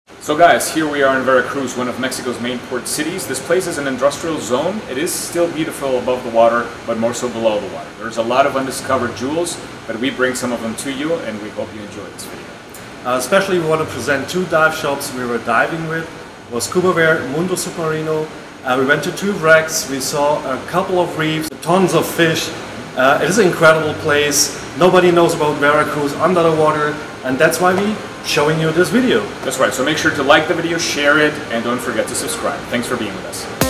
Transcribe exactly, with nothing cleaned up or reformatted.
So guys, here we are in Veracruz, one of Mexico's main port cities. This place is an industrial zone. It is still beautiful above the water, but more so below the water. There's a lot of undiscovered jewels, but we bring some of them to you, and we hope you enjoy this video. Uh, especially we want to present two dive shops we were diving with. It was Scuba Mundo Submarino. Uh, we went to two wrecks, we saw a couple of reefs, tons of fish. Uh, it is an incredible place. Nobody knows about Veracruz under the water, and that's why we're showing you this video. That's right, so make sure to like the video, share it, and don't forget to subscribe. Thanks for being with us.